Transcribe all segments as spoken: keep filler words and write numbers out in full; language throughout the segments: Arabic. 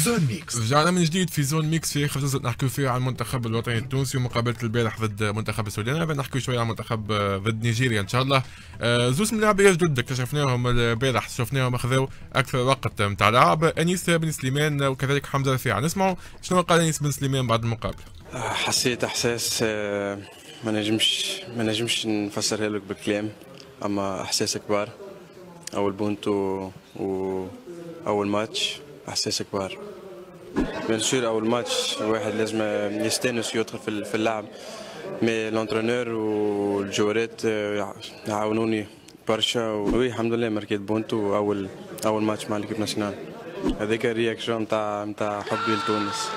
زون ميكس. رجعنا من جديد في زون ميكس، في اخر جزء نحكي فيه عن المنتخب الوطني التونسي ومقابله البارح ضد منتخب السودان. بعد نحكي شويه عن المنتخب ضد نيجيريا ان شاء الله. زوز من اللاعبين جدد اكتشفناهم البارح، شفناهم اخذوا اكثر وقت نتاع لعب، انيس بن سليمان وكذلك حمزه رفيع. نسمعوا شنو قال انيس بن سليمان بعد المقابله. حسيت احساس ما نجمش ما نجمش نفسرها لك بالكلام، اما احساس كبار. اول بونت و... و... اول ماتش احساس كبار. بيان سور اول ماتش الواحد لازم يستانس ويدخل في اللعب، مي لونترونور والجوارات يعاونوني برشا. وي الحمد لله ماركيت بونت واول اول ماتش مع ليكيب ناسيونال. هذاك الرياكشن نتاع نتاع حبي لتونس.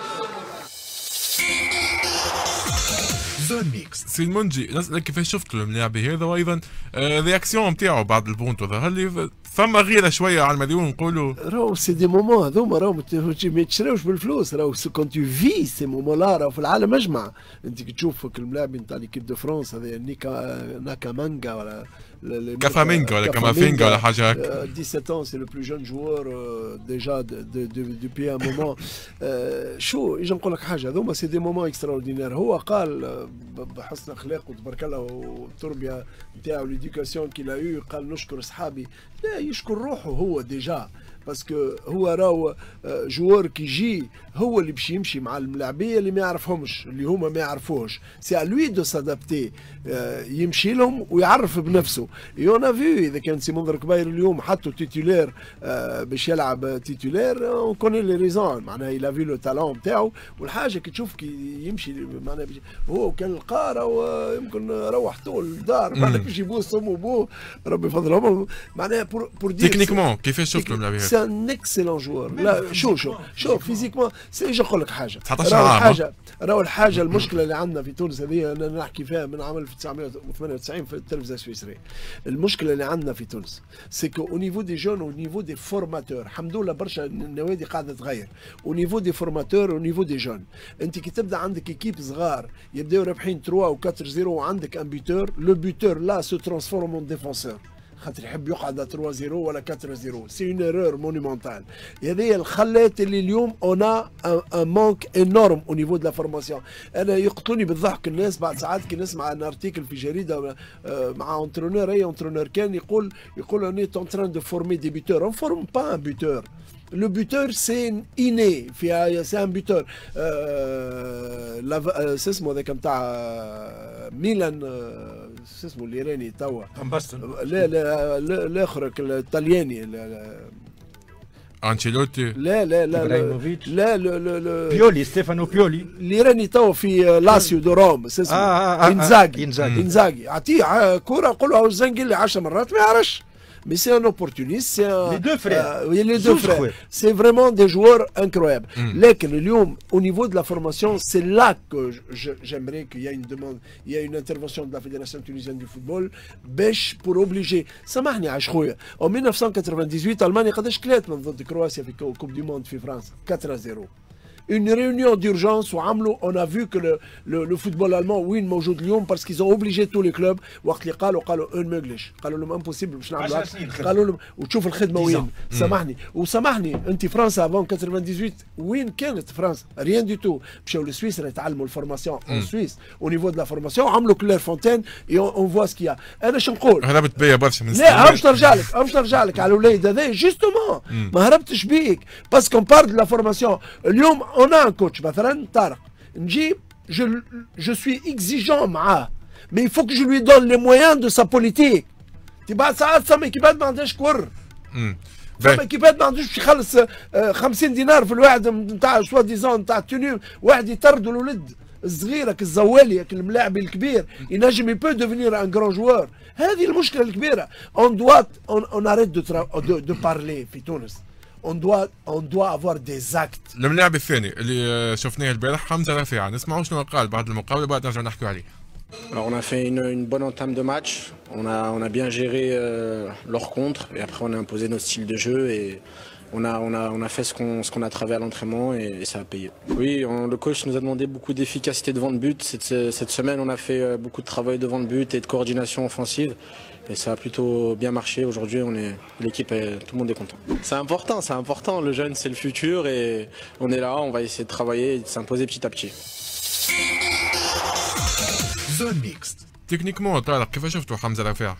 زون ميكس. سي المنجي نسألك كيفاش شفت اللاعبي هذا، وايضا الرياكسيون نتاعو بعد البونت. ظهر لي فما غيره شويه على المليون نقولوا. راهو سي دي مومون هذوما راهو ما تشراوش بالفلوس، راهو كون تو في سي مومون لا راهو في العالم اجمع. انت كي تشوف الملاعب نتاع ليكيب دو فرونس هذا نيكا ناكا مانجا ولا كافامينجا ولا كافامينجا ولا حاجه هكا. دix-sept ans سي لو بلو جون جوور ديجا دوبي ان مومون. شو اجي نقول لك حاجه، هذوما سي دي مومون اكسترا اوردينير. هو قال بحسن اخلاقه تبارك الله والتربيه نتاعو ليديوكاسيون كي لا يو، قال نشكر صحابي. لا يشكر روحه هو ديجا، باسكو هو راهو جوار كي يجي هو اللي باش يمشي مع الملاعبيه اللي ما يعرفهمش، اللي هما ما يعرفوش. سي ا لوي دو سادابتي، يمشي لهم ويعرف بنفسه. يونا فيو اذا كان سي منظر كبير اليوم حطوا تيتولير باش يلعب تيتولير، اون كوني لي ريزون، معناها يلا في لو تالون نتاعو. والحاجه كي تشوف كي يمشي معناها هو كان القاره ويمكن روح طول الدار معناها باش يبوس امه وبوه ربي يفضلهم، معناها بور بور دير تكنيكمون كيفاش شفتوا اللاعب هذا؟ سي ان اكسيلون جوار. لا شو شو شو فيزيكمون سي نقول لك حاجه، تسعطاش راهو عام. الحاجه راهو الحاجه المشكله اللي عندنا في تونس هذه انا نحكي فيها من عام ألف وتسعمائة وثمانية وتسعين في التلفزه السويسريه. المشكله اللي عندنا في تونس سي كو او نيفو دي جون او نيفو دي فورماتور، الحمد لله برشا النوادي قاعده تغير. او نيفو دي فورماتور او نيفو دي جون، انت كي تبدا عندك ايكيب صغار يبداو رابحين ثلاثة و أربعة صفر وعندك ان بيتور، لو بيتور لا سو ترانسفورم اون ديفونسور، خاطر يحب يقعد ثلاثة صفر ولا أربعة صفر. سي اون ايرور مونيمونتال. هذه الخلات اللي اليوم انا ان مانك انورم او نيفو دو لا فورماسيون. انا يقتلوني بالضحك الناس بعد ساعات كي نسمع ان ارتيكل في جريده مع اونترونور، اي اونترونور كان يقول يقول اني اون تران دو فورمي دي بيتور. اون فورم با ان بيتور. لو بوتور سي اني في سي ان بوتور. سي اسمه هذاك نتاع ميلان، سي اسمه الايراني توا لا لا الاخر الطلياني انشيلوتي. لا لا لا ابراهيموفيتش. لا لا لا بيولي ستيفانو بيولي الايراني توا في لاسيو دو روم، سي اسمه انزاغي. انزاغي اعطيه كره قول له زنقل لي عشر مرات ما يعرفش. Mais c'est un opportuniste, c'est un... Les deux frères. Euh, oui, les deux frères. C'est vraiment des joueurs incroyables. لكن اليوم au niveau de la formation, c'est là que j'aimerais qu'il y ait une demande, il y a une intervention de la Fédération tunisienne du football باش pour obliger. سامحني عاش خويا. En mille neuf cent quatre-vingt-dix-huit ألمانيا قداش كلات من ضد كرواتيا في كوب دي موند في فرنسا quatre à zéro. Une réunion d'urgence وعملوا on a vu que le, le, le football allemand وين موجود اليوم parce qu'ils ont obligé tous les clubs. وقت اللي قالوا قالوا ان مجلش قالوا لهم امبوسيبل باش نعملوا، قالوا لهم وتشوف الخدمه وين. سامحني وسامحني انت فرنسا افون ثمانية وثمانين وين كانت فرنسا؟ ريان دي تو. مشاو لسويسرا يتعلموا الفورماسيون ان سويس او نيفو دو لا فورماسيون، عملوا كلير فونتين اي اون فوا سكيا. انا شو نقول؟ هربت بيا برشا من لا باش نرجع لك باش نرجع لك على الوليد هذا جوستومون ما هربتش بيك باسكو بار دو لا فورماسيون. اليوم اون ان كوتش مثلا طارق نجيب je je suis exigeant معاه mais il faut que je lui donne les moyens de sa politique. تبع ساعات سما كيبات ما عندهاش كور، سما كيبات ما عندوش يخلص خمسين دينار في الواحد نتاع سوا ديزون نتاع توني، واحد يطردوا الولد الصغيره كالزوالي الملاعب الكبير ينجم يبو ديفينير ان جران جوار. هذه المشكله الكبيره. اون دوات اون اريت دو دو بارلي في تونس. on doit on doit avoir des actes. الملاعب الثاني اللي شفناه البارح حمزه رفيع، نسمعوا شنو قال بعد المقابله بعد نرجع نحكوا عليه. Alors on a fait une, une bonne entame de match, on a, on a bien géré euh, leur contre et après on a imposé notre style de jeu et on a, on a, on a fait ce qu'on ce qu'on a travaillé à l'entraînement et, et ça a payé. Oui, on, le coach nous a demandé beaucoup d'efficacité devant le but. Cette, cette semaine on a fait beaucoup de travail devant le but et de coordination offensive et ça a plutôt bien marché. Aujourd'hui, on est l'équipe, tout le monde est content. C'est important, c'est important. Le jeune, c'est le futur et on est là. On va essayer de travailler et de s'imposer petit à petit. زون ميكست. تكنيكمون طارق كيف شفتوا حمزه رفيع؟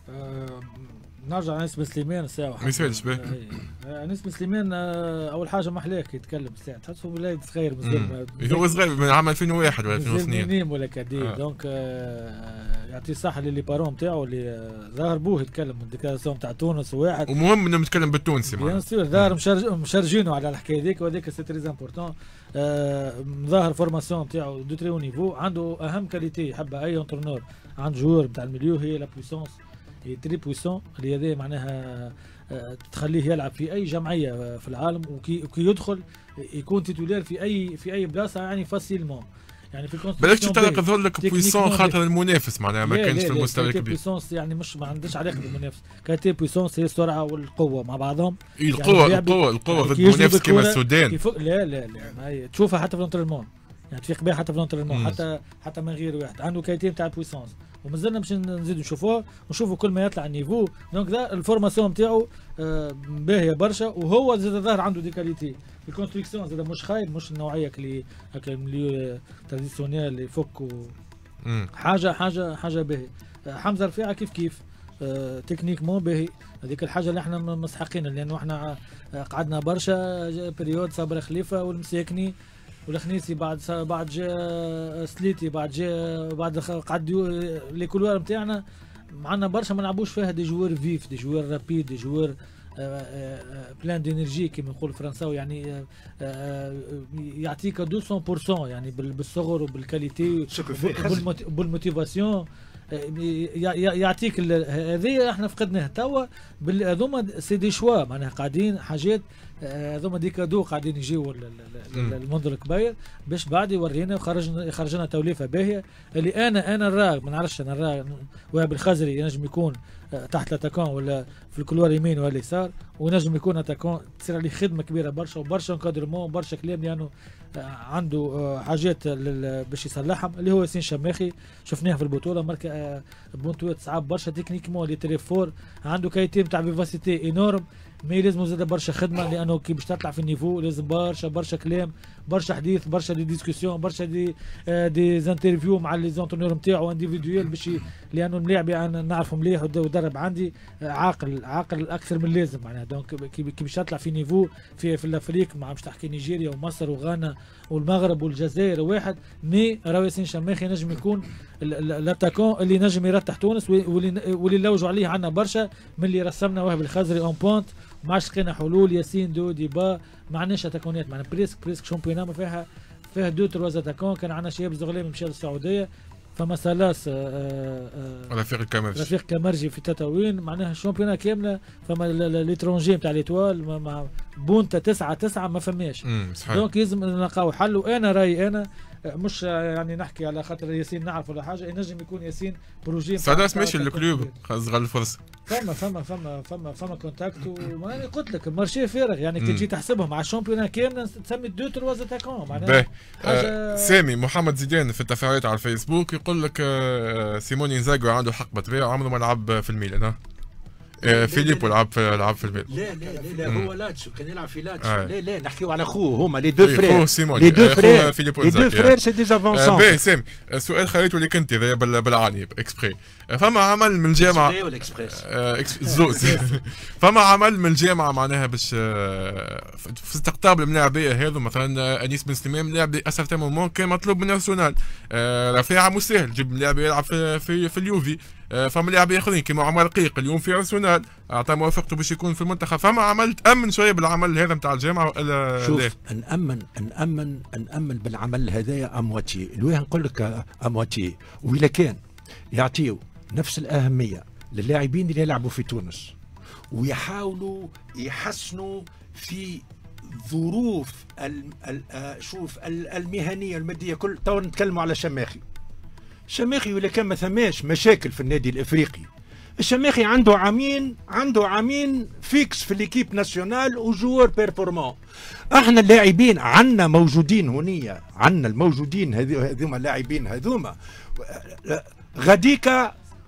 نرجع انس بن سليمان ساعه ما يسالش به. انس بن سليمان اول حاجه ما حلاك يتكلم ساعه تحسه ولاد صغير مازال هو صغير من عام ألفين وواحد ولا ألفين واثنين ولا كدي آه. دونك يعطي الصحه للي بارون نتاعو اللي ظاهر بوه يتكلم الديكلاراسيون تاع تونس وواحد ومهم انه يتكلم بالتونسي بيان سور ظاهر مشرجينه على الحكايه هذيك وهذاك سي تري امبورتون ظاهر فورماسيون نتاعو دو تري او نيفو عنده اهم كاليتي يحبها اي انترنور عند جوور نتاع الميليو هي لا بويسونس هي تري بويسون اللي هذا معناها تخليه يلعب في اي جمعيه في العالم وكي, وكي يدخل يكون تيتولير في اي في اي بلاصه يعني فاسيلمون يعني في الكونستركسيون بلاش تظهر لك بويسون خاطر المنافس معناها ما كانش في المستوى الكبير. بويسونس يعني مش ما عندهاش علاقه بالمنافس، كاتي بويسونس هي السرعه والقوه مع بعضهم. القوه يعني القوه القوه ضد منافس كما السودان. لا لا لا تشوفها حتى في الانترنمون يعني تفيق بها حتى في الانترنمون حتى حتى من غير واحد عنده كايتي نتاع بويسونس ومازلنا باش نزيدوا نشوفوه ونشوفوا كل ما يطلع النيفو. دونك ذا الفورماسيون نتاعو باهيه برشا وهو زاد ظاهر عنده دي كاليتي. الكونستركسيون زاد مش خايب مش النوعيه اللي هكا المليو تراديسيونيل اللي يفك حاجه حاجه حاجه باهي. حمزه رفيعه كيف كيف تكنيك مو باهي هذيك الحاجه اللي احنا مستحقين لانه احنا قعدنا برشا بريود صبري خليفه والمساكني والخنيسي بعد بعد جا سليتي بعد جا بعد قعد لي كولوار نتاعنا معنا برشا ما نلعبوش فيها دي جوار فيف دي جوار رابيد دي جوار بلان دينيرجي كيما نقول الفرنساوي يعني يعطيك مئتين بالمئة يعني بالصغر وبالكاليتي وبالموتيفاسيون يعطيك هذه احنا فقدناه توا هذوما سي دي شوا معناها قاعدين حاجات هذوما دي كادو قاعدين يجيو المنظر الكبير باش بعد يورينا وخرجنا خرجنا توليفه باهيه اللي انا انا نراه ما نعرفش انا نراه وهاب الخزري ينجم يكون تحت الاتاكون ولا في الكولوار يمين ولا يسار ونجم يكون اتاكون تصير عليه خدمه كبيره برشا وبرشا انكادرمون وبرشا كلام لانه عنده حاجات باش يصلحهم اللي هو ياسين شماخي شفناه في البطوله مركا بونتوات صعب برشا تكنيكمون اللي تري فور عنده كايتي نتاع فيفاسيتي انورم مي لازم زاد برشا خدمه لانه كي باش تطلع في النيفو لازم برشا برشا كلام برشا حديث برشا دي ديسكسيون برشا دي آه دي زانترفيو مع لي زونتونور نتاعو انديفيدويل باش لانه الملاعب انا نعرفه مليح ودرب عندي آه عاقل عاقل اكثر من اللازم معناها دونك كي باش تطلع في نيفو في في الافريق مع باش تحكي نيجيريا ومصر وغانا والمغرب والجزائر واحد مي راهو ياسين شماخي نجم يكون الاتاكون اللي نجم يرتح تونس واللي واللي نلوجوا عليه عندنا برشا من اللي رسمنا وهب الخزري اون بونت ما عادش لقينا حلول ياسين دو ديبا ما عندناش اتاكونات معنا بريسك بريسك شامبيونا ما فيها فيها دو تروز اتاكون كان عندنا شباب زغلام مشى للسعوديه فما سالاس رفيق الكمرجي رفيق كمرجي في تطاوين معناها الشامبيونا كامله فما ليترونجي نتاع ليتوال مع بونتا تسعة تسعة ما فماش دونك لازم نلقاو حل. وانا رايي انا مش يعني نحكي على خاطر ياسين نعرف ولا حاجه ينجم يكون ياسين بروجي ساداس ماشي الكلوب صغر الفرصه فما فما فما فما فما كونتاكت وانا قلت لك المارشي فارغ يعني كي تجي تحسبهم على الشامبيونا كامله تسمي دو تروا اتاكون معناها حاجه. سامي محمد زيدان في التفاعلات على الفيسبوك يقول لك سيموني انزاغو عنده حق بطبيعه عمره ما لعب في الميلان. فيليبو لعب في لعب في البيت. لا لا لا, لا هو لاتسيو كان يلعب في لاتسيو. آه. لا لا نحكيو على خوه هما لي دو فرير لي دو فرير لي دو فرير سي دي افونسون. باهي سامي السؤال خليته لك انت بالعاني اكسبري. فما عمل من الجامعه ولا اكسبريس زوز فما عمل من الجامعه معناها باش في استقطاب الملاعبيه هذو مثلا انيس بن سليمان لاعب اسف تماما كان مطلوب من ارسنال. رفيعه مو سهل جيب لاعب يلعب في في, في اليوفي. فما لاعبين اخرين كيما عمر رقيق اليوم في ارسنال اعطى موافقته باش يكون في المنتخب. فما عمل تامن شويه بالعمل هذا نتاع الجامعه ولا شوف نامن نامن نامن بالعمل هذايا امواتي لويه نقول لك امواتي وإلا كان يعطيو نفس الأهمية للاعبين اللي يلعبوا في تونس ويحاولوا يحسنوا في ظروف ال ال شوف المهنية المادية كل. تو نتكلموا على شماخي. شماخي ولا كان ما ثماش مشاكل في النادي الافريقي. الشماخي عنده عامين عنده عامين فيكس في ليكيب ناسيونال وجوار بيرفورمون. احنا اللاعبين عندنا موجودين هنية عندنا الموجودين هذوما اللاعبين هذوما غاديكا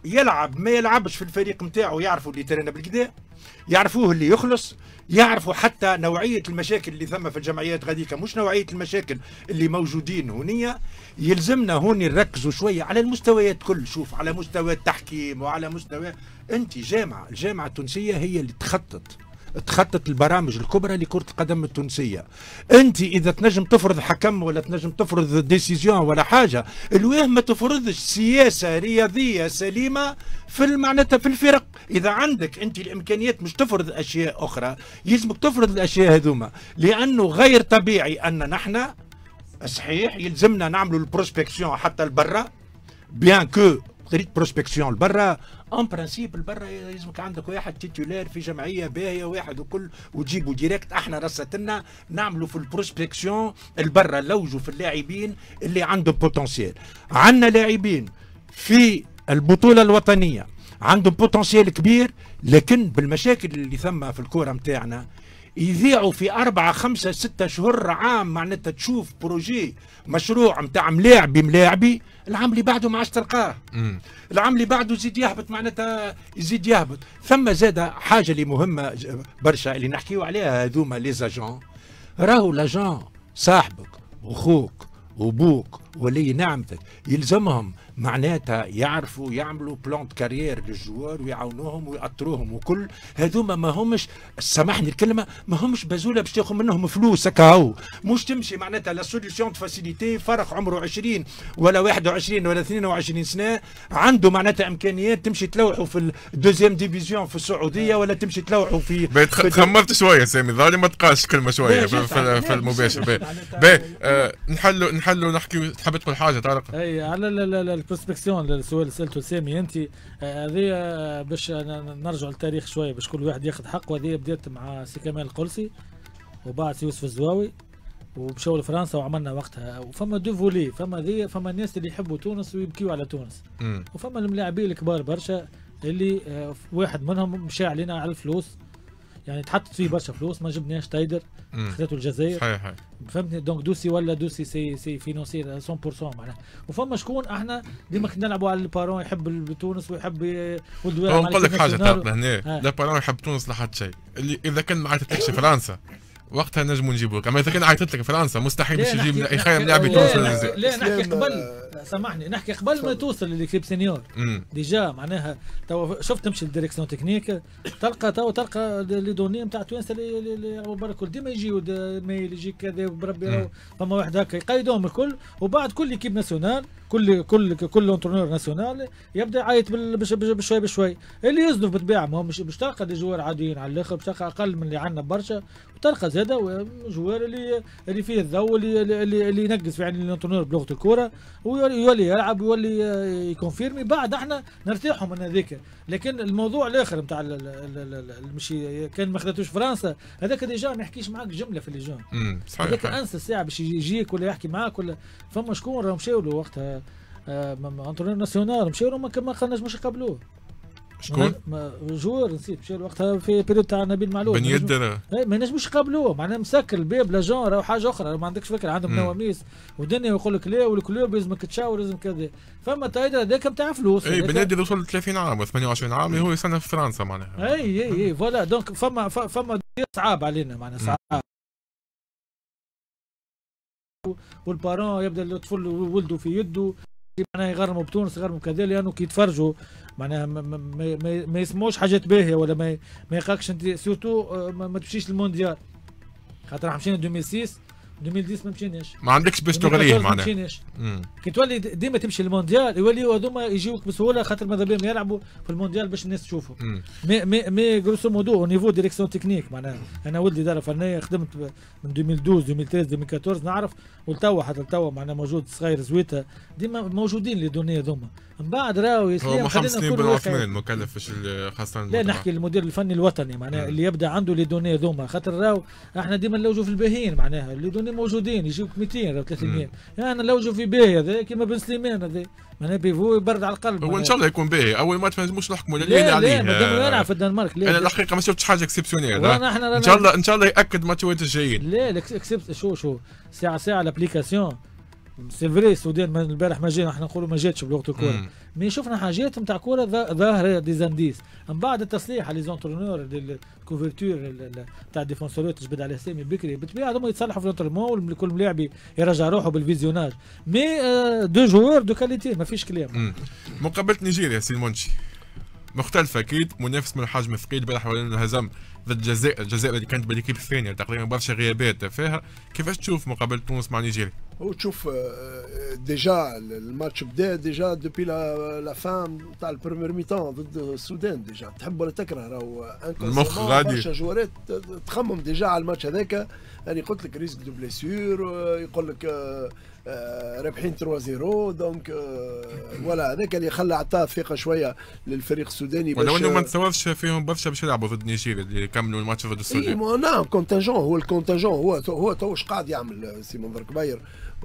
يلعب ما يلعبش في الفريق نتاعو يعرفوا اللي ترينا بالكدا، يعرفوه اللي يخلص، يعرفوا حتى نوعيه المشاكل اللي ثم في الجمعيات غاديكا مش نوعيه المشاكل اللي موجودين هونية. يلزمنا هون نركزوا شويه على المستويات كل، شوف على مستوى التحكيم وعلى مستوى، انت جامعه الجامعه التونسيه هي اللي تخطط تخطط البرامج الكبرى لكرة القدم التونسية. انت اذا تنجم تفرض حكم ولا تنجم تفرض ديسيزيون ولا حاجة، الواه ما تفرضش سياسة رياضية سليمة في معناتها في الفرق. اذا عندك انت الامكانيات مش تفرض اشياء اخرى، يلزمك تفرض الاشياء هذوما، لانه غير طبيعي ان نحن صحيح يلزمنا نعملوا البروسبكسيون حتى لبرا، بيان كو تريد بروسبكسيون لبرا، ان برانسيب البرا يلزمك عندك واحد تيتولير في جمعيه باهيه واحد وكل وتجيبوا ديريكت. احنا رصتنا نعملوا في البروسبكسيون البرا نلوجوا في اللاعبين اللي عندهم بوتنسيال. عندنا لاعبين في البطوله الوطنيه عندهم بوتنسيال كبير، لكن بالمشاكل اللي ثم في الكوره نتاعنا يذيعوا في أربعة خمسة ستة شهور عام. معناتها تشوف بروجي مشروع نتاع ملاعبي ملاعبي، العام اللي بعده ما عادش تلقاه، العام اللي بعده يزيد يهبط، معناتها يزيد يهبط. ثم زاد حاجه اللي مهمه برشا اللي نحكيو عليها هذوما لي زاجون، راهو لاجون صاحبك وخوك وبوك ولي نعمتك، يلزمهم معناتها يعرفوا يعملوا بلان كارير للجوار ويعاونوهم ويأطروهم وكل هذوما. ما همش سامحني الكلمه، ما همش بازوله باش تاخذ منهم فلوس هكا هو، مش تمشي معناتها لا سوليسيون دو فاسيليتي فرق عمره عشرين ولا واحد وعشرين ولا اثنين وعشرين سنه عنده معناتها امكانيات تمشي تلوحوا في الدوزيام ديفيزيون في السعوديه ولا تمشي تلوحوا في, في خمرت شويه سامي ظالم ما تقاش كلمه شويه في, في, في المباشر. باهي آه نحلوا نحلوا نحكي. تحب تقول حاجه طارق؟ اي على البروسبكسيون السؤال اللي سالته سامي انت، هذه باش نرجعوا للتاريخ شويه باش كل واحد ياخذ حقه. هذه بدات مع سي كمال القلسي وبعد سي يوسف الزواوي ومشاو لفرنسا وعملنا وقتها. وفما دو فولي، فما ذي فما الناس اللي يحبوا تونس ويبكيوا على تونس، م. وفما الملاعبين الكبار برشا اللي واحد منهم مشى علينا على الفلوس، يعني تحطت فيه برشا فلوس ما جبناش تايدر خذته الجزائر. صحيح فهمتني. دونك دوسي ولا دوسي سي سي فينونسير مية بالمية معناها. وفما شكون احنا ديما كنا نلعبوا على البارون يحب تونس ويحب ولد. نقول لك حاجه طارق لهنا، لا بارون يحب تونس لحد شيء، اللي اذا كان ما عيطتلكش فرنسا وقتها نجموا نجيبوك، اما اذا كان عيطت لك فرنسا مستحيل باش يجيب يخيم لاعب تونس ولا الجزائر. لا نحكي قبل، سامحني نحكي قبل ما توصل للكيب سينيور ديجا معناها. تو شفت تمشي للديريكسيون تكنيك تلقى تو تلقى لي دوني نتاع توانسه اللي يلعبوا برا الكل ديما يجيو ميل يجي كذا بربي. فما واحد هكا يقيدوهم الكل، وبعد كل كيب ناسيونال كل كل كل اونترونور ناسيونال يبدا يعيط بشوي بشوي. اللي يزنوا بالطبيعه ما مش باش تلقى دي جوار عاديين على الاخر، باش تلقى اقل من اللي عندنا برشا، وتلقى زاده جوار اللي اللي فيه الضوء اللي اللي, اللي ينقص في عين الاونترونور بلغه الكوره ويولي يلعب ويولي يكونفيرمي. بعد احنا نرتاحوا من هذيك. لكن الموضوع الاخر نتاع مشي كان ما خذتوش فرنسا هذاك ديجا ما يحكيش معاك جمله في اللجان. امم صحيح. هذاك انسى الساعه باش يجيك ولا يحكي معاك ولا. فما شكون راهم مشاو له وقتها انترونور ناسيونال مشاو له ما خلناش مش يقابلوه. شكون؟ جوار نسيت مشى وقتها في بيريود تاع نبيل معلول. بن يدر ما ينجموش يقابلوه معناها مسكر الباب لا جون راهو حاجه اخرى. ما عندكش فكره عندهم نواميس ودنيا يقول لك لا والكلوب لازمك تشاور لازم كذا. فما تايدر هذاك نتاع فلوس. اي بن يدر وصل ل ثلاثين عام و ثمانية وعشرين عام هو يصنف في فرنسا معناها. اي اي اي فوالا. دونك فما فما صعاب علينا معناها صعاب. والبارون يبدا الطفل ولده في يده معناها يغرموا بتونس يغرموا كذا، لانه كي يتفرجوا معناها ما, ما, ما, ما يسموش حاجات باهيه ولا ما ما يلقاكش انت سورتو ما, ما تمشيش للمونديال. خاطر احنا مشينا ألفين وستة ألفين وعشرة ما مشيناش، ما عندكش باش تغريه معناها. ما مشيناش كي تولي ديما تمشي للمونديال يوليوا هذوما يجيوك بسهوله، خاطر ماذا بهم يلعبوا في المونديال باش الناس تشوفوا. مي مي مي غروسو مودو او نيفو ديريكسيون تكنيك معناها. انا ولدي دار فنيه خدمت من ألفين واثناش ألفين وثلاثة ألفين وأربعطاش نعرف، ولتوا حتى لتوا معناها موجود صغير زويته ديما موجودين لي دوني هذوما. من بعد راهو يسلم خلينا سنين بن عثمان مكلف في خاصه. لا نحكي المدير الفني الوطني معناها اللي يبدا عنده لي دوني هذوما، خاطر راهو احنا ديما نلوجوا في الباهيين معناها. لي دوني موجودين يجيوك مئتين راهو ثلاثمية، يعني انا نلوجوا في باهي هذا كيما بن سليمان هذا معناها بيفو يبرد على القلب. هو ان شاء الله يكون باهي. اول ما تفهموش نحكموا اللي عليه. لا لا يلعب في الدنمارك. انا الحقيقه ما شفتش حاجه اكسبسيونيل. ان شاء الله ان شاء الله ياكد ماتشات الجايين. لا الاكسبت شو شو ساعه ساعه الابليكاسيون سي فري السودان من البارح ما جا، احنا نقولوا ما جاتش بلغه الكوره، مي شفنا حاجات نتاع كوره ظاهره ديزانديس. من بعد التصليح على لي زونترونور الكوفرتور نتاع الديفونسورات جبد على سامي بكري، بالطبيعه هذوما يتصلحوا في الانترمون وكل ملاعب يرجع روحه بالفيزيوناج، مي دو جوار دو كاليتي ما فيش كلام. مقابله نيجيريا سي المونشي مختلفه اكيد، منافس من الحجم الثقيل. البارح هزم ضد الجزائر، الجزائر اللي كانت بالكيب الثانيه تقريبا برشا غيابات فيها. كيفاش تشوف مقابله تونس مع نيجيريا؟ هو تشوف ديجا الماتش بدا ديجا دوبي لا فان تاع البريمير ميتون ضد السودان، ديجا تحب ولا تكره راهو المخ غادي برشا جوارات تخمم ديجا على الماتش هذاك. انا قلت لك ريسك دو بليسيور، يقول لك رابحين ثلاثة صفر، دونك ولا هذاك اللي خلى عطاه ثقه شويه للفريق السوداني. ولو انه ما تصورش فيهم برشا باش يلعبوا ضد نيجيريا اللي يكملوا الماتش ضد السودان. اي نعم كونتنجون، هو الكونتنجون هو هو تو واش قاعد يعمل سيمون دركباير.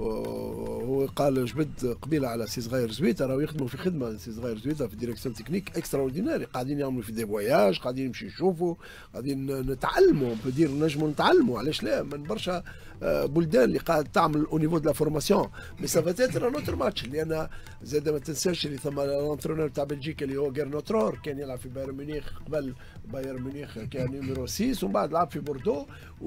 هو قال جبد قبيله على سي صغير زويته، راهو يخدموا في خدمه سي صغير زويته في ديريكسيون تكنيك اكسترا اورديناري، قاعدين يعملوا في دي فواياج، قاعدين نمشي نشوفوا، قاعدين نتعلموا بدير نجموا نتعلموا علاش لا من برشا بلدان اللي قاعد تعمل او نيفو دو لا فورماسيون. مي سا فا تيتر ان اوتر ماتش، لان زاد ما تنساش اللي ثم لونترونور تاع بلجيكا اللي هو غيرنوترور كان يلعب في بايرن ميونخ قبل بايرن ميونخ كان نيميرو ستة، ومن بعد لعب في بوردو،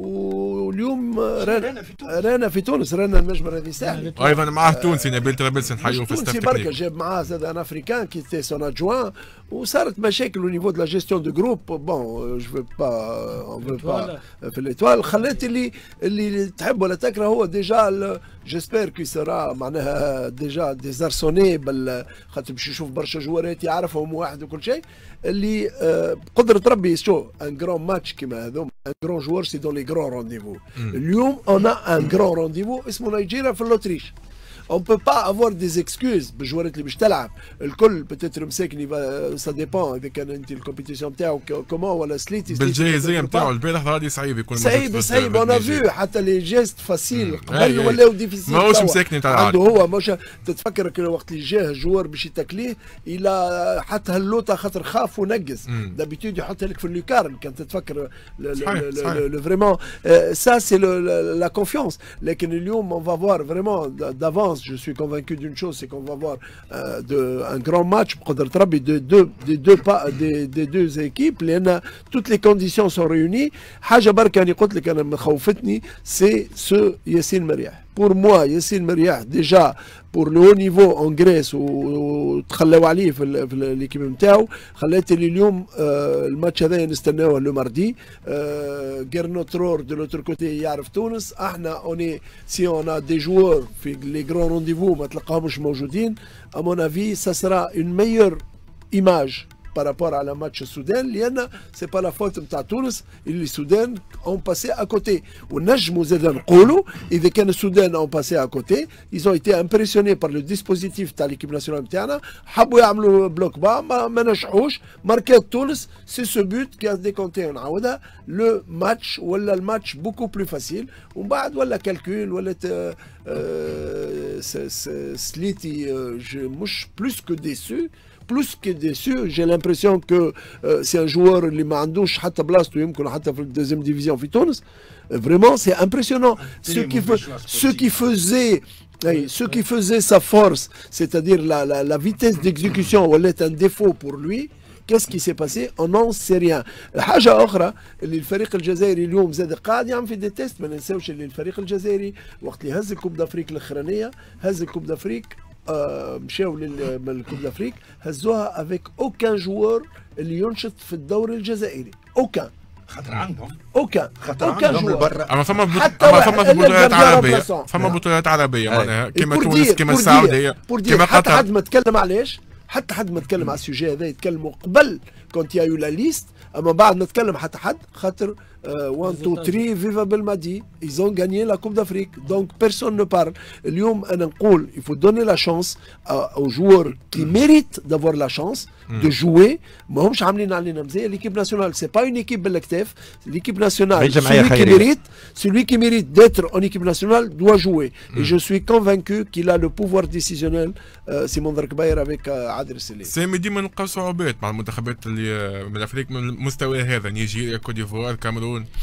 واليوم رانا في تونس رانا في تونس رانا المجمر هذه سهل. ايضا معاه تونسي نبيل ترابلسي نحيوه في التكنيك. بركه جاب معاه زاد ان افريكان كي تي سون ادجوان، وصارت مشاكل او نيفو دو لا جيستيون دو جروب. بون جو في با اون في با في الايطوال، خلات اللي اللي تحب ولا تكره هو ديجا جيسبر كي سرا معناها ديجا ديزارسوني بال خاطر باش يشوف برشا جوارات يعرفهم واحد وكل شيء اللي بقدرة ربي. شو ان جرون ماتش كيما هذوما، ان جرون جوار سي دون لي جرون رونديفو. اليوم اون ان جرون رونديفو اسمه نيجيريا في اللوتريش. On ne peut pas avoir des excuses بالجوارات اللي باش تلعب الكل بتاتر مساكني سا ديبون اذا كان انت الكومبيتيسيون نتاعو كومون ولا سليتي بالجاهزيه نتاعو. البارح غادي صعيب يكون صعيب صعيب اون فيو حتى لي جيست فاسيل قبل ولاو ديفيسيل. ماهوش مساكني تاع عنده هو مش تتفكر وقت اللي جاه الجوار باش يتكليه الى حتى هاللوطه خاطر خاف ونقز دابيتود يحطها لك في اللوكارن كان تتفكر لو فريمون سا سي لا كونفيونس. لكن اليوم اون فا فوار فريمون دافونس. Je suis convaincu d'une chose, c'est qu'on va voir euh, de, un grand match de deux, des, deux, des, des deux équipes. لأن toutes les conditions sont réunies. حاجة بركة أنا قلت لك أنا مخوفتني c'est ce ياسين مرياح. Pour moi ياسين مرياح déjà pour le haut niveau en Grèce وتخلوا عليه في, في الكيب نتاعو خلات لي اليوم آه الماتش هذا نستناوه لو ماردي. آه غيرنوترور دو لوتر كوتي يعرف تونس، احنا اوني سي اون دي جوور في لي غران رونديفو ما تلقاهمش موجودين. ا مون افي سا سرا اون ميور ايماج بارابور على ماتش السودان، لان سي با لا فوت نتاع تونس اللي السودان اون باسي ا كوتي. ونجموا زاد نقولوا اذا كان السودان اون باسي ا كوتي ايزون ايتي امبرسيوني بار لو ديسبوزيتيف تاع ليكيب ناسيونال نتاعنا، حبوا يعملوا بلوك با ما, ما نجحوش. ماركات تونس سي سو بوت كي ديكونتي ونعاودها لو ماتش ولا الماتش بوكو بلو فاسيل. ومن بعد ولا كالكول ولا سليتي مش بلوس كو ديسو. Plus que déçu, j'ai l'impression que euh, c'est un joueur اللي ما عندوش حتى بلاصته يمكن حتى في الدوزيام ديفيزيون في تونس. Vraiment, c'est impressionnant. Ce qui, ce qui faisait oui, ce qui faisait sa force, c'est-à-dire la, la, la vitesse d'exécution, est un défaut pour lui. Qu'est-ce qui s'est passé? On n'en sait rien. حاجة أخرى اللي الفريق الجزائري اليوم زاد قاعد يعمل في دي تيست. ما ننساوش اللي الفريق الجزائري وقت اللي هز الكوب دافريك الأخرانية هز الكوب دافريك آه مشاو للكوب دافريك هزوها افيك اوكان جوار اللي ينشط في الدوري الجزائري. اوكان خاطر عندهم اوكان اوكان جوار. اما فما اما فما بطولات عربيه فما بطولات عربيه معناها كيما تونس كيما السعوديه كيما قطر. حتى حد ما تكلم علاش حتى حد ما تكلم على السوجي هذا يتكلموا قبل كنت يا لا ليست. اما بعد ما تكلم حتى حد خاطر واحد اثنين ثلاثة فيفا بالمادي ils ont gagné la Coupe d'Afrique donc personne ne parle. اليوم انا نقول il faut donner la chance aux joueurs qui méritent d'avoir la chance de jouer. ما همش عاملين علينا مزيان. l'équipe nationale c'est pas une équipe بالاكتاف. l'équipe nationale celui qui mérite celui qui mérite d'être en équipe nationale doit jouer et je suis convaincu qu'il a le pouvoir décisionnel سيمون دركباير avec عادل السليم. سامي ديما نلقاو صعوبات مع المنتخبات اللي من افريقيا من المستوى هذا، نيجيريا كوت ديفوار كاميرون.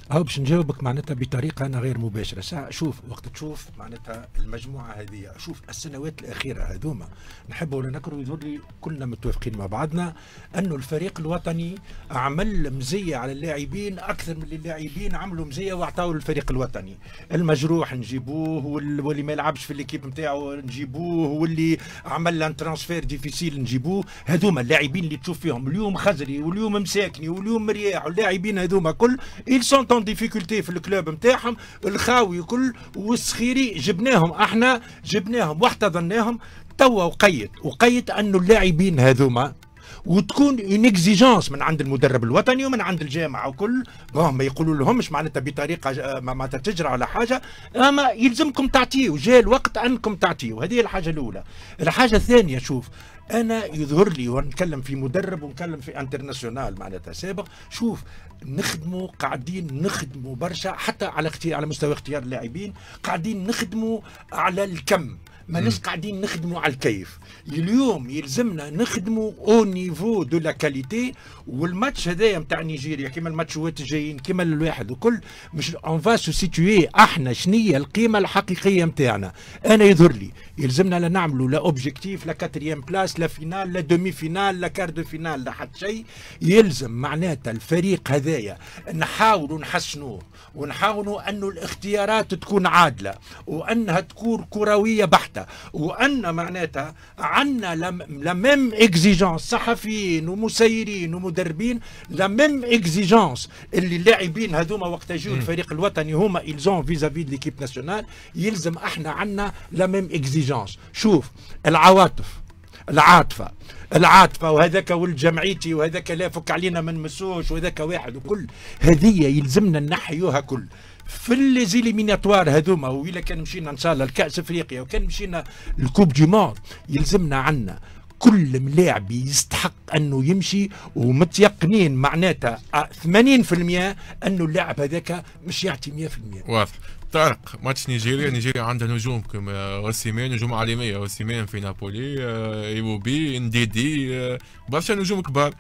أو باش نجاوبك معناتها بطريقة أنا غير مباشرة. ساعة شوف وقت تشوف معناتها المجموعة هذه، شوف السنوات الأخيرة هذوما نحب ولا نكره يظهر لي كلنا متوافقين مع بعضنا أنه الفريق الوطني عمل مزية على اللاعبين أكثر من اللي اللاعبين عملوا مزية واعطاوا للفريق الوطني. المجروح نجيبوه، واللي ما يلعبش في الكيب نتاعو نجيبوه، واللي عمل لان ترانسفير ديفيسيل نجيبوه. هذوما اللاعبين اللي تشوف فيهم اليوم خزري واليوم مساكني واليوم مرياح، واللاعبين هذوما كل ils sont en difficulté في الكلوب نتاعهم، الخاوي كل والسخيري جبناهم احنا جبناهم واحتضناهم. توا وقيت وقيت انه اللاعبين هذوما وتكون اون اكزيجونس من عند المدرب الوطني ومن عند الجامعه وكل ما يقولوا لهمش معناتها بطريقه معناتها تجرى على حاجه، اما يلزمكم تعطيوا، جاء الوقت انكم تعطيوا. هذه الحاجه الاولى. الحاجه الثانيه شوف انا يظهر لي ونتكلم في مدرب ونتكلم في انترناسيونال معناتها سابق، شوف نخدموا قاعدين نخدموا برشا حتى على اختيار على مستوى اختيار اللاعبين، قاعدين نخدموا على الكم، ماناش قاعدين نخدموا على الكيف. اليوم يلزمنا نخدموا او نيفو دو لا كاليتي. والماتش هذايا نتاع نيجيريا كيما الماتشوات الجايين كيما الواحد وكل مش اون فا سو سيتوي احنا شنية القيمه الحقيقيه نتاعنا. انا يظهر لي يلزمنا لا نعملوا لا اوبجيكتيف لا كاتريام بلاس لا فينال لا دومي فينال لا كار دو فينال لا حتى شيء. يلزم معناتها الفريق هذايا نحاولوا نحسنوه ونحاولوا انه الاختيارات تكون عادله وانها تكون كرويه بحته، وان معناتها عندنا لا ميم اكزيجونس صحفيين ومسيرين ومدربين، لا ميم اكزيجونس اللي اللاعبين هذوما وقت يجوا الفريق الوطني هما إلزون فيزافي دي ليكيب ناسيونال. يلزم احنا عندنا لا ميم اكزيجونس. شوف العواطف العاطفه العاطفه وهذاك ولد جمعيتي وهذاك لا فك علينا من مسوش وهذاك واحد وكل هذه يلزمنا نحيوها كل في الليزيليميناتوار هذوما. وإلا كان مشينا ان شاء الله لكأس افريقيا وكان مشينا الكوب دي موند يلزمنا عنا كل ملاعب يستحق انه يمشي ومتيقنين معناتها ثمانين بالمئة انه اللاعب هذاك مش يعطي مئة بالمئة. واضح. طارق، ماتش نيجيريا، نيجيريا عندها نجوم كما غسيمان، نجوم عالميه، غسيمان في نابولي، ايوبي، نديدي، برشا نجوم كبار.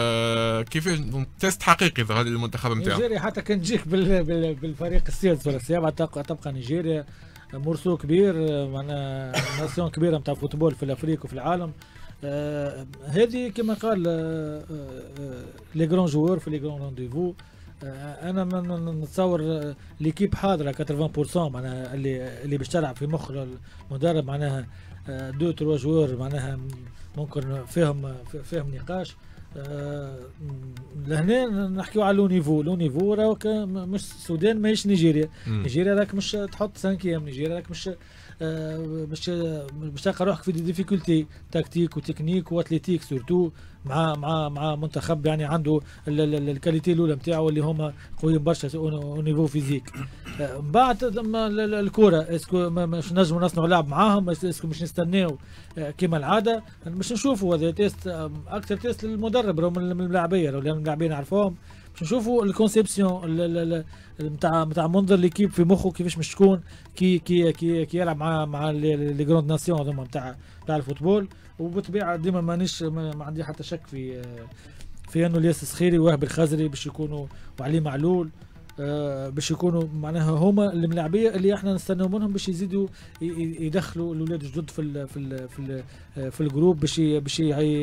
آه كيفاش تيست حقيقي ظهر للمنتخب نتاعو؟ نيجيريا حتى كان تجيك بالفريق السادس ولا السابع تبقى نيجيريا مرسو كبير، معناها ناسيون كبيره نتاع الفوتبول في الافريق وفي العالم. آه هذه كما قال آه آه لي جران جوور في لي جران رونديفو. آه انا نتصور ليكيب حاضره ثمانين بالمئة معناها اللي اللي باش تلعب في مخ المدرب، معناها آه دو تروا جوور معناها ممكن فيهم فيهم نقاش. آه لهنا نحكيو على لو نيفو. لو نيفو راهو مش السودان ماهيش نيجيريا. نيجيريا راك مش تحط سانكيام، نيجيريا راك مش آه باش باش تلقى روحك في دي ديفيكولتي تكتيك وتكنيك واتليتيك سورتو مع مع مع منتخب يعني عنده الكاليتي الاولى نتاعو اللي هما قويين برشا او نيفو فيزيك. آه بعد الكره اسكو مش نجموا نصنعوا لعب معاهم، اسكو مش نستناو آه كما العاده باش نشوفوا هذا تيست آه اكثر تيست للمدرب راهو من اللاعبيه، راهو اللاعبين نعرفوهم باش نشوفوا الكونسيبسيون نتاع نتاع منظر ليكيب في مخه كيفاش مش تكون كي كي كي, كي يلعب مع مع لي جروند ناسيون هذوما نتاع نتاع الفوتبول. وبالطبيعه ديما مانيش ما, ما عندي حتى شك في في انه الياس السخيري ووهب الخزري باش يكونوا وعلي معلول آه باش يكونوا معناها هما الملاعبيه اللي احنا نستناو منهم باش يزيدوا يدخلوا الاولاد الجدد في ال في ال في ال في الجروب باش باش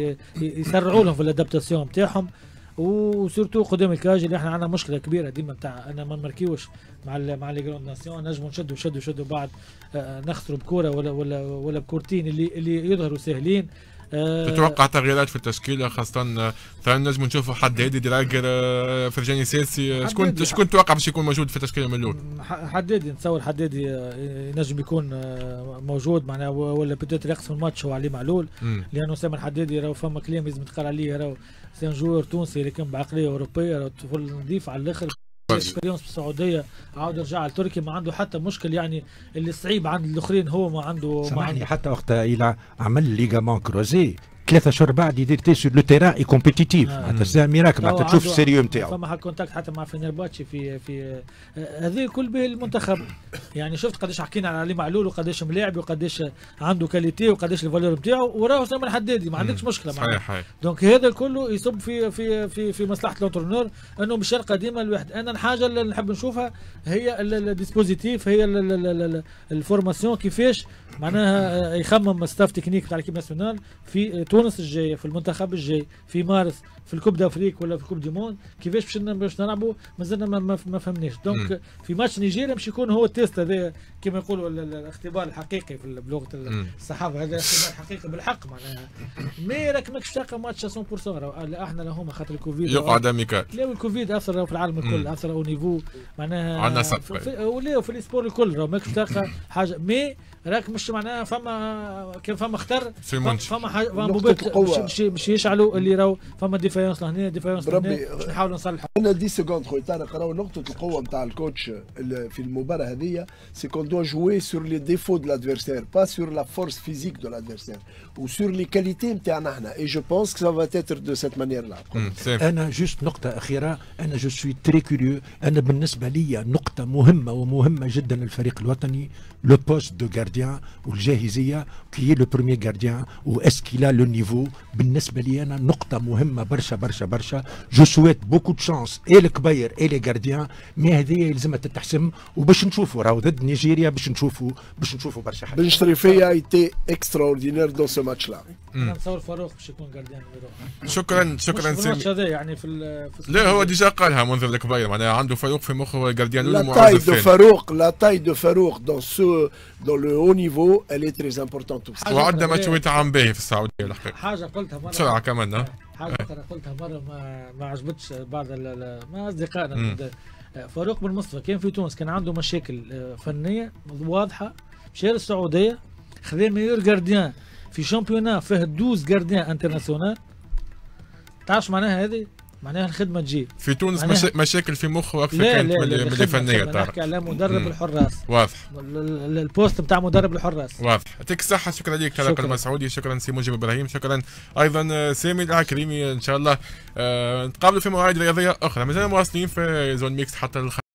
يسرعوا لهم في الادابتاسيون نتاعهم. وسورتو قدام الكاج اللي احنا عندنا مشكله كبيره ديما بتاع انا ما نمركيوش مع ال مع لي جروند ناسيون، نجموا نشدوا شدوا شدوا بعد آه نخسروا بكوره ولا ولا ولا بكورتين اللي اللي يظهروا ساهلين. آه تتوقع تغييرات في التشكيله خاصه ثاني نجموا نشوفوا حد هادي دراجر آه فرجاني ساسي؟ شكون شكون توقع باش يكون موجود في التشكيله من الاول؟ حدادي نتصور حدادي ينجم يكون موجود معناها ولا بدات يقسم الماتش هو علي معلول، لانه سامر حدادي راهو فما كلام لازم يتقال عليه، راهو سي جوور تونسي اللي كان بعقليه اوروبيه، راهو طفل نظيف على الاخر، اكسبيريونس بالسعوديه، عاود رجع لتركيا ما عنده حتى مشكل. يعني اللي صعيب عند الاخرين هو ما عنده سامحني حتى وقت الى عمل ليغامون كروزي ثلاثة شهور بعد يدير سور لو تيران اي كومبيتيتيف معناتها سامي راك معناتها تشوف السيريو نتاعو. فما كونتاكت حتى مع فينيرباتشي في في هذه كل به المنتخب. يعني شفت قداش حكينا على علي معلول وقداش ملاعب وقداش عنده كاليتي وقداش الفالور نتاعو وراهو سليمان الحدادي ما عندكش مشكله معاه. صحيح. دونك هذا كله يصب في في في في مصلحه الانترونور انه مش شرط ديما الواحد. انا الحاجه اللي نحب نشوفها هي الديسبوزيتيف هي الفورماسيون كيفاش معناها يخمم ستاف تكنيك تاع الكيب ناسيونال في تونس الجايه في المنتخب الجاي في مارس في الكوب دافريك ولا في كوب دي موند كيفاش باش باش نلعبوا مازلنا ما, ما, ما فهمناش. دونك في ماتش نيجيريا باش يكون هو التيست هذا كما يقولوا الاختبار الحقيقي في بلغه الصحافه. هذا اختبار حقيقي بالحق معناها. مي راك ماكش تلقى ماتش مية بالمية. لا احنا لا هما خاطر الكوفيد يقعد اميكال. لا الكوفيد اثر في العالم الكل اثر او نيفو معناها عندنا سب ولا في السبور الكل راه ماكش تلقى حاجه. مي راك مش معناها فما كان فما خطر فما حاجه باش باش يشعلوا اللي راهو فما ديفايونس لهنا ديفايونس لهنا باش نحاولوا نصلحوا. انا دي سكوند خويا طارق راهو نقطه القوه نتاع الكوتش في المباراه هذه سي كون دو جوي سور لي ديفو دو لادفيرسير با سور لا فورس فيزيك دو لادفيرسير و سور لي كاليتي نتاعنا احنا اي جو بونس كو سا فا تيتر دو سيت مانيير لا. انا جوست نقطه اخيره انا جو سوي تري كوريو. انا بالنسبه لي نقطه مهمه ومهمه جدا للفريق الوطني لو بوست دو غارديان والجاهزيه كي لو بروميير غارديان و اسكيلا لو نيفو. بالنسبه لي انا نقطه مهمه برشا برشا برشا. جو سويت بوكو دو شانس اي الكبير اي لي غارديان. مي هذه يلزمها تتحسم وباش نشوفوا راهو ضد نيجيريا باش نشوفوا باش نشوفوا برشا حاجات. بن شريفيه ايتي اكسترا اوردينير دون سو ماتش لا. انا نتصور فاروق باش يكون غارديان. شكرا شكرا سامي. هذا يعني في, في لا هو ديجا قالها منذ الكبير معناها عنده فاروق في مخه غارديان لا تاي دو فاروق لا تاي دو فاروق دون سو دون لو هو نيفو الي تري امبورتونت. وعندنا ماتشات عام باهي في السعوديه الحقيقه. حاجه قلتها مره بسرعه كمان حاجه اخرى قلتها مره ما ما عجبتش بعض ما اصدقائنا. فاروق بن مصطفى كان في تونس كان عنده مشاكل فنيه واضحه مشى للسعوديه خذا ميور جارديان في شامبيونا فيه اثناشر جارديان انترناسيونال. تعرفش معناها هذه؟ معناها الخدمه تجي في تونس مشا... مشاكل في مخه اكثر كانت من اللي فنيه. نحكي على مدرب الحراس. واضح البوست نتاع مدرب الحراس. واضح. يعطيك الصحه. شكرا لك طارق المسعودي. شكرا سي موجب ابراهيم. شكرا ايضا سامي العكريمي. ان شاء الله أه... نتقابلوا في مواعيد رياضيه اخرى. مازلنا مواصلين في زون ميكس حتى